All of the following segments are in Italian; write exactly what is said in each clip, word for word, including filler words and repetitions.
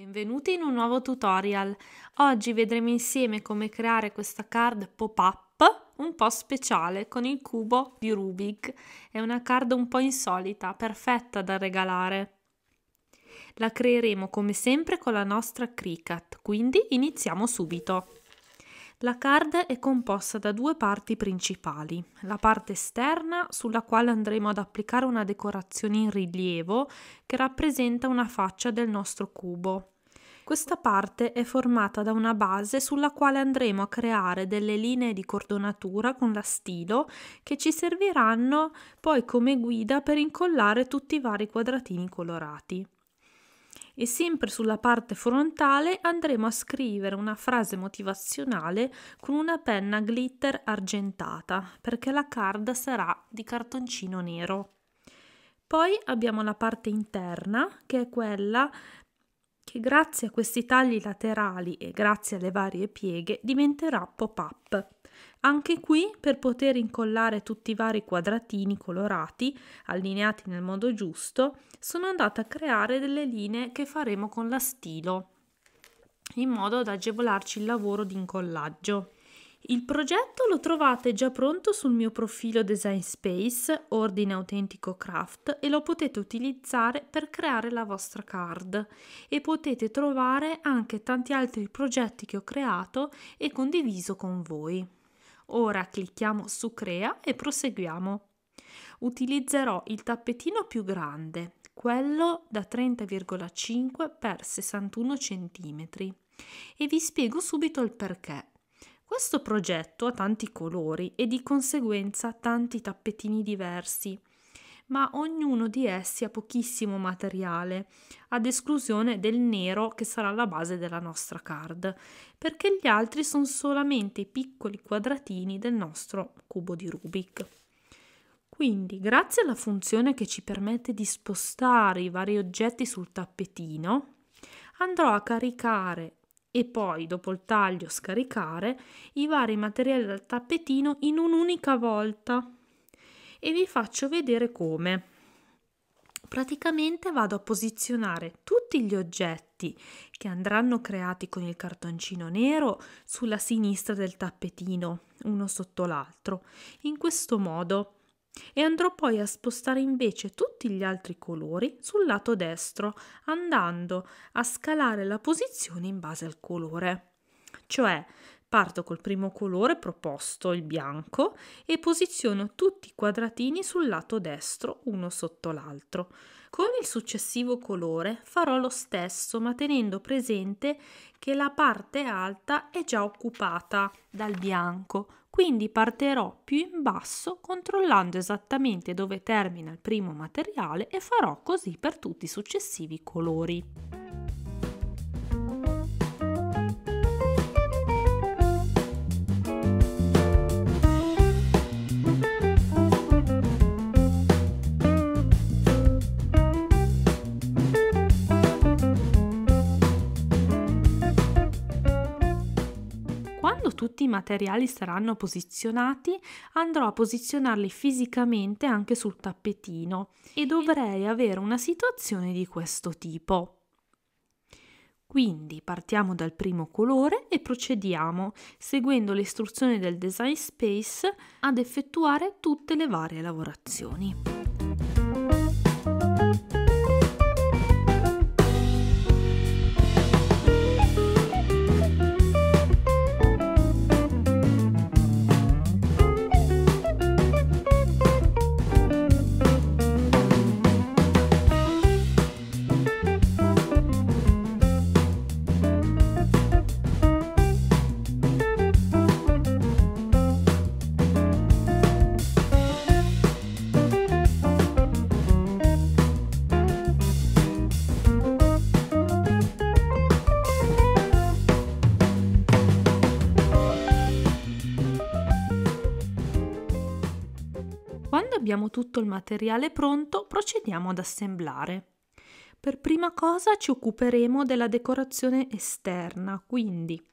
Benvenuti in un nuovo tutorial. Oggi vedremo insieme come creare questa card pop-up un po' speciale con il cubo di Rubik. È una card un po' insolita, perfetta da regalare. La creeremo come sempre con la nostra Cricut, quindi iniziamo subito. La card è composta da due parti principali, la parte esterna sulla quale andremo ad applicare una decorazione in rilievo che rappresenta una faccia del nostro cubo. Questa parte è formata da una base sulla quale andremo a creare delle linee di cordonatura con la stilo che ci serviranno poi come guida per incollare tutti i vari quadratini colorati. E sempre sulla parte frontale andremo a scrivere una frase motivazionale con una penna glitter argentata, perché la card sarà di cartoncino nero. Poi abbiamo la parte interna, che è quella che grazie a questi tagli laterali e grazie alle varie pieghe diventerà pop-up. Anche qui, per poter incollare tutti i vari quadratini colorati, allineati nel modo giusto, sono andata a creare delle linee che faremo con la stilo, in modo da agevolarci il lavoro di incollaggio. Il progetto lo trovate già pronto sul mio profilo Design Space, Ordine Autentico Craft, e lo potete utilizzare per creare la vostra card. E potete trovare anche tanti altri progetti che ho creato e condiviso con voi. Ora clicchiamo su Crea e proseguiamo. Utilizzerò il tappetino più grande, quello da trenta virgola cinque per sessantuno centimetri, e vi spiego subito il perché. Questo progetto ha tanti colori e di conseguenza tanti tappetini diversi, ma ognuno di essi ha pochissimo materiale, ad esclusione del nero che sarà la base della nostra card, perché gli altri sono solamente i piccoli quadratini del nostro cubo di Rubik. Quindi, grazie alla funzione che ci permette di spostare i vari oggetti sul tappetino, andrò a caricare e poi, dopo il taglio, scaricare i vari materiali dal tappetino in un'unica volta. E vi faccio vedere come. Praticamente vado a posizionare tutti gli oggetti che andranno creati con il cartoncino nero sulla sinistra del tappetino, uno sotto l'altro, in questo modo. E andrò poi a spostare invece tutti gli altri colori sul lato destro, andando a scalare la posizione in base al colore. Cioè, parto col primo colore proposto, il bianco, e posiziono tutti i quadratini sul lato destro, uno sotto l'altro. Con il successivo colore farò lo stesso, ma tenendo presente che la parte alta è già occupata dal bianco, quindi partirò più in basso controllando esattamente dove termina il primo materiale e farò così per tutti i successivi colori. Quando tutti i materiali saranno posizionati, andrò a posizionarli fisicamente anche sul tappetino e dovrei avere una situazione di questo tipo. Quindi partiamo dal primo colore e procediamo, seguendo le istruzioni del Design Space, ad effettuare tutte le varie lavorazioni. Quando abbiamo tutto il materiale pronto, procediamo ad assemblare. Per prima cosa ci occuperemo della decorazione esterna, quindi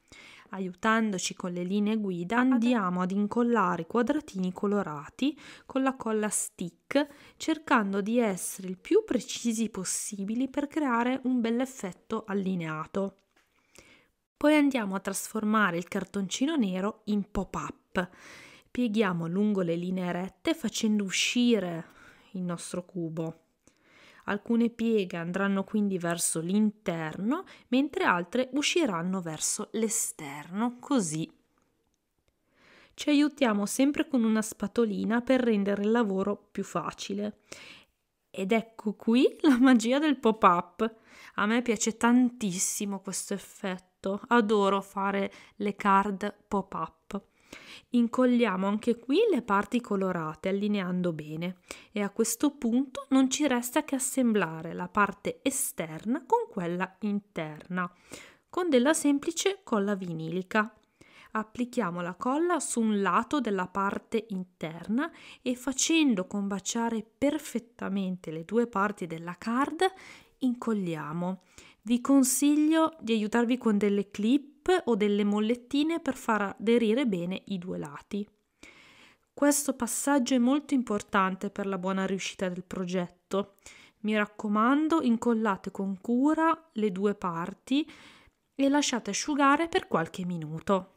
Aiutandoci con le linee guida andiamo ad incollare i quadratini colorati con la colla stick, cercando di essere il più precisi possibili per creare un bel effetto allineato. Poi andiamo a trasformare il cartoncino nero in pop-up. Pieghiamo lungo le linee rette facendo uscire il nostro cubo. Alcune pieghe andranno quindi verso l'interno, mentre altre usciranno verso l'esterno, così. Ci aiutiamo sempre con una spatolina per rendere il lavoro più facile. Ed ecco qui la magia del pop-up. A me piace tantissimo questo effetto, adoro fare le card pop-up. Incolliamo anche qui le parti colorate allineando bene e a questo punto non ci resta che assemblare la parte esterna con quella interna con della semplice colla vinilica. Applichiamo la colla su un lato della parte interna e facendo combaciare perfettamente le due parti della card incolliamo. Vi consiglio di aiutarvi con delle clip o delle mollettine per far aderire bene i due lati. Questo passaggio è molto importante per la buona riuscita del progetto. Mi raccomando, incollate con cura le due parti e lasciate asciugare per qualche minuto.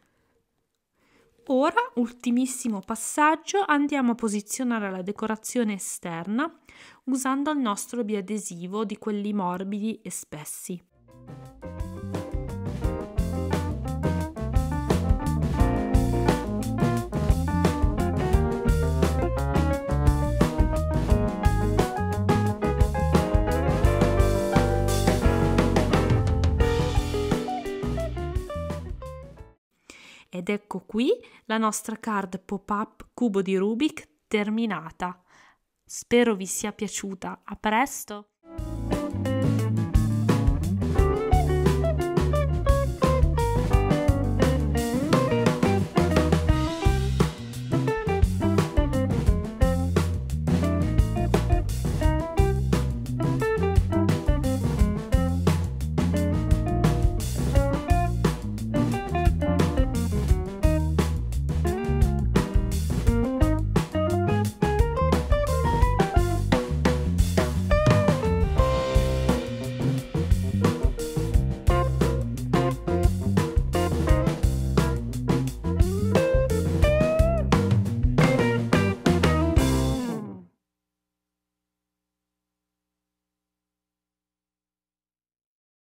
Ora, ultimissimo passaggio, andiamo a posizionare la decorazione esterna usando il nostro biadesivo di quelli morbidi e spessi. Ed ecco qui la nostra card pop-up cubo di Rubik terminata. Spero vi sia piaciuta. A presto!